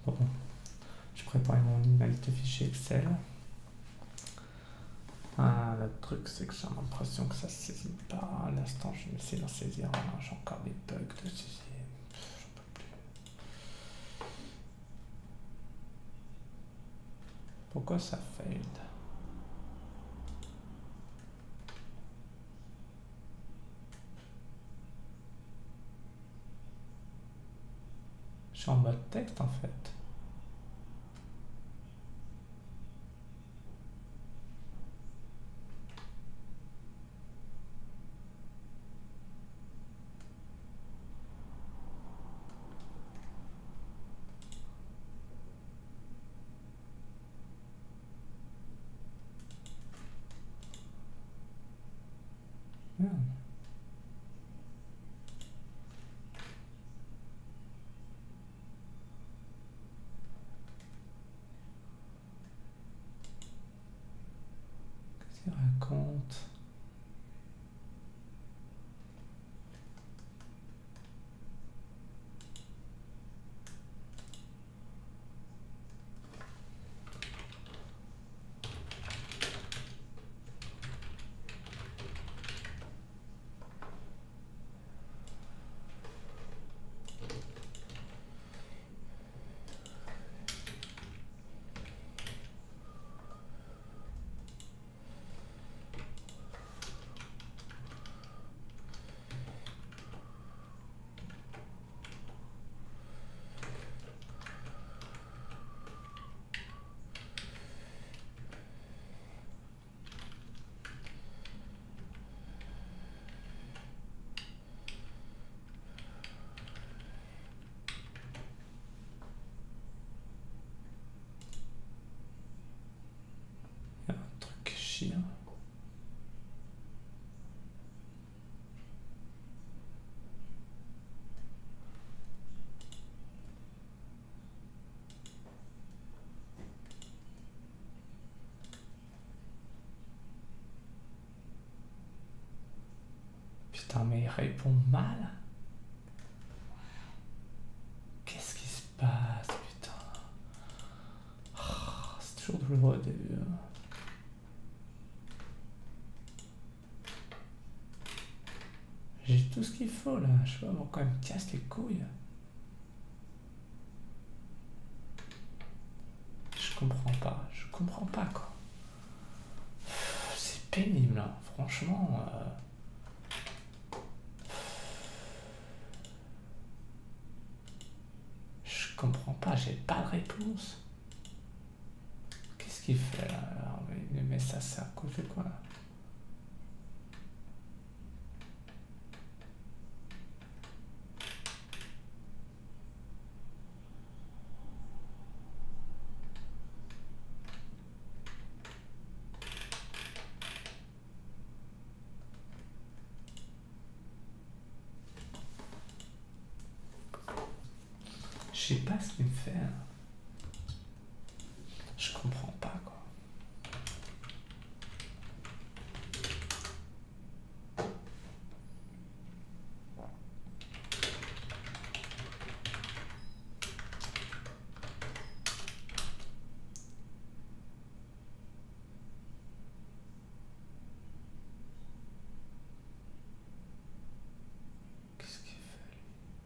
Bon, je prépare mon email de fichier Excel. Ah, le truc, c'est que j'ai l'impression que ça se saisit pas. À l'instant, je vais essayer d'en saisir un. J'ai encore des bugs de saisie. J'en peux plus. Pourquoi ça failed? Je suis en mode texte en fait. Merde. Qu'est-ce qu'il raconte? Il y a un truc chiant. Putain, mais il répond mal. Qu'est-ce qui se passe, putain? Oh, c'est toujours douloureux au début. J'ai tout ce qu'il faut là. Je sais pas pourquoi il me casse les couilles. Je comprends pas quoi. C'est pénible, hein. Franchement. Je comprends pas, j'ai pas de réponse. Qu'est-ce qu'il fait là? Mais ça sert à cause de quoi là? Je sais pas ce qu'il me fait. Je comprends pas quoi. Qu'est-ce qu'il fait?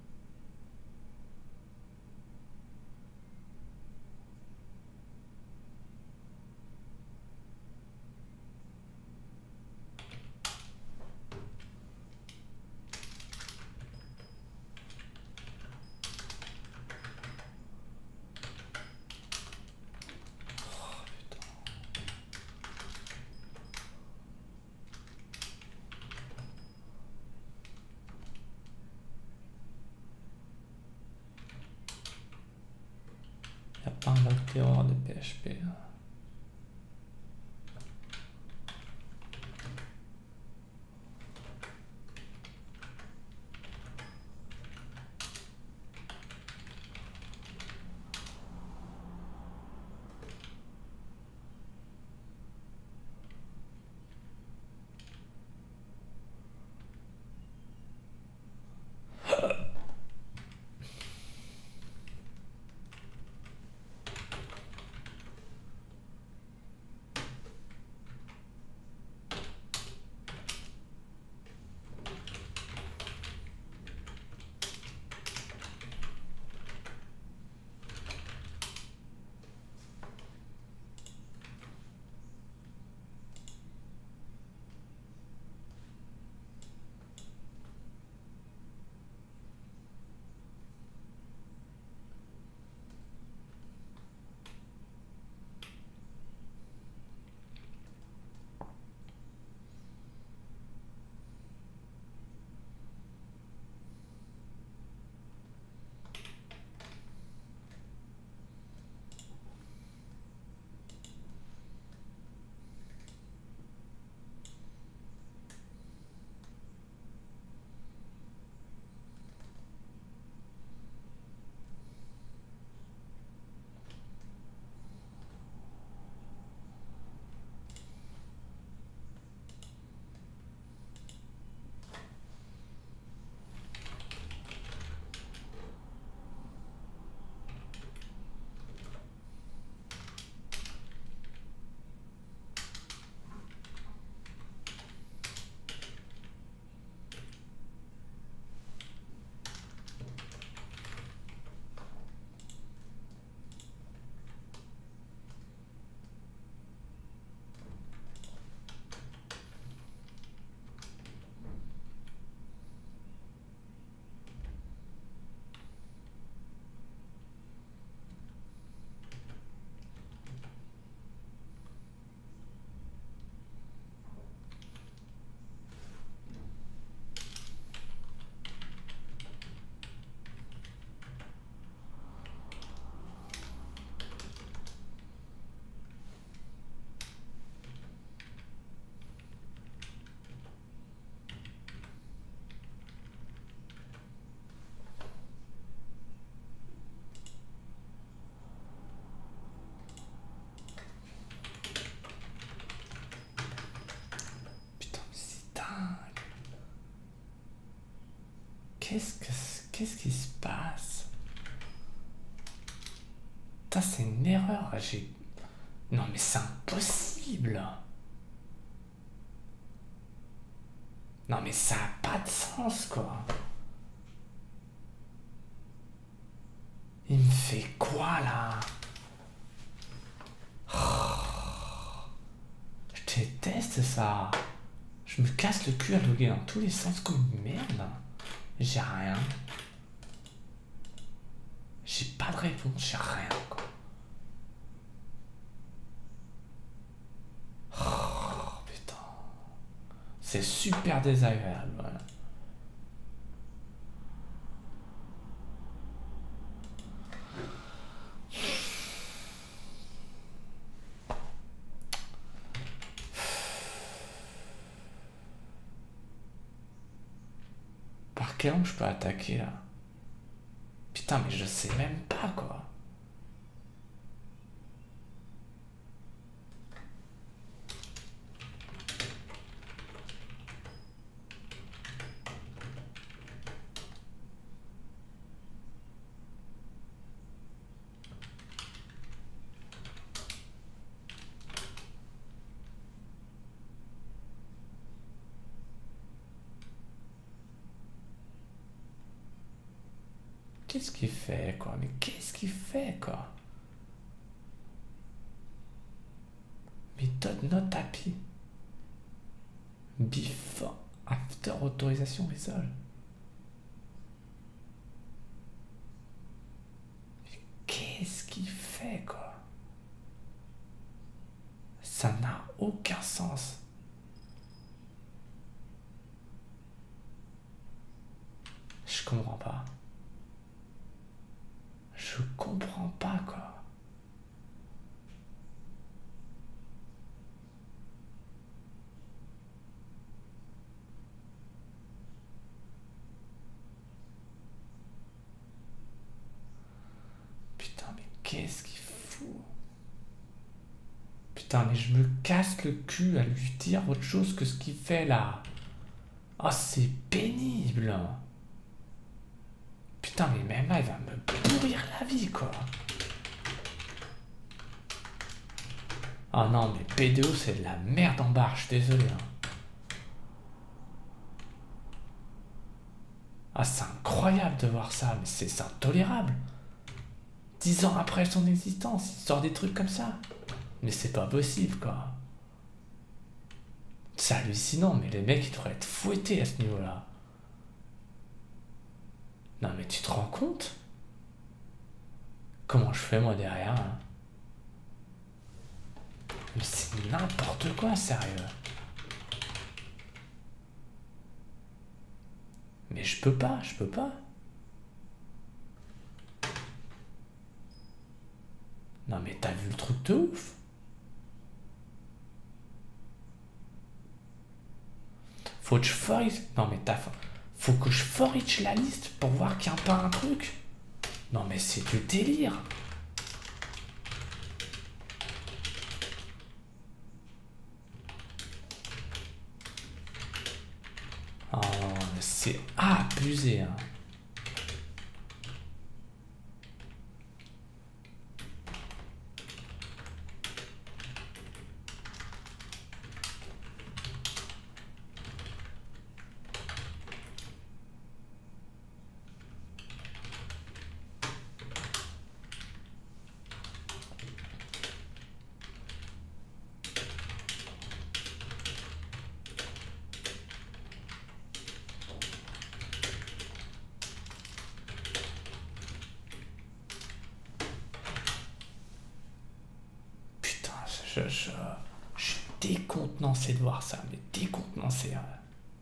Oh putain. Y a pas un autre erreur de PHP. qu'est-ce qui se passe? Putain, c'est une erreur. Non, mais c'est impossible. Non, mais ça a pas de sens, quoi. Il me fait quoi, là? Je déteste ça. Je me casse le cul à loguer dans tous les sens comme une merde. J'ai rien. J'ai pas de réponse, j'ai rien, quoi. Oh, putain. C'est super désagréable, voilà. Par quel angle je peux attaquer, là? Putain, mais je sais même pas, quoi. Qu'est-ce qu'il fait, quoi? Mais qu'est-ce qu'il fait, quoi? Méthode not happy. Before, after autorisation résolve. Mais qu'est-ce qu'il fait, quoi? Ça n'a aucun sens. Je comprends pas. Je comprends pas, quoi. Putain, mais qu'est-ce qu'il fout? Putain, mais je me casse le cul à lui dire autre chose que ce qu'il fait là. Oh, c'est pénible. Putain, mais même là, il va me pourrir la vie, quoi. Oh non, mais PDO, c'est de la merde en barre, je suis désolé. Hein. Ah, c'est incroyable de voir ça, mais c'est intolérable. 10 ans après son existence, il sort des trucs comme ça. Mais c'est pas possible, quoi. C'est hallucinant, mais les mecs, ils devraient être fouettés à ce niveau-là. Non, mais tu te rends compte? Comment je fais, moi, derrière, hein? Mais c'est n'importe quoi, sérieux. Mais je peux pas, je peux pas. Non, mais t'as vu le truc de ouf? Faut que je forage. Non, mais faut que je forage la liste pour voir qu'il n'y a pas un truc. Non, mais c'est du délire. Oh, mais c'est abusé, hein. Putain, je suis décontenancé de voir ça, mais décontenancé. Hein.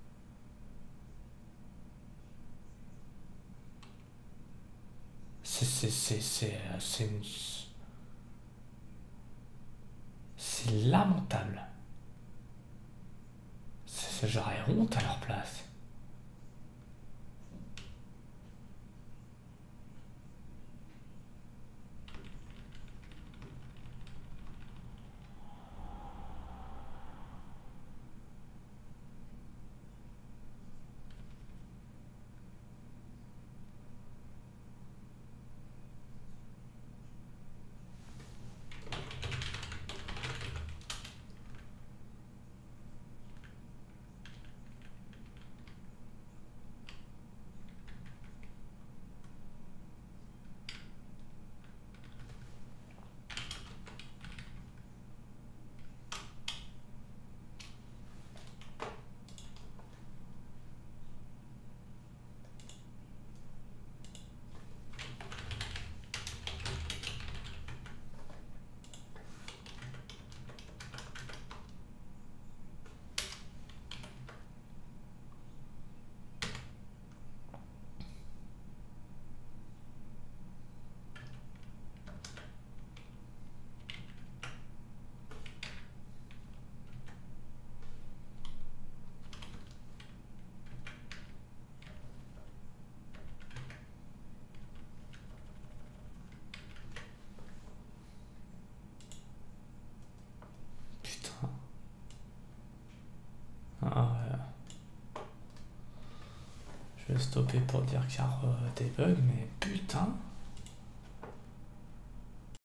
C'est lamentable. J'aurais honte à leur place. Je vais stopper pour dire qu'il y a des bugs, mais putain.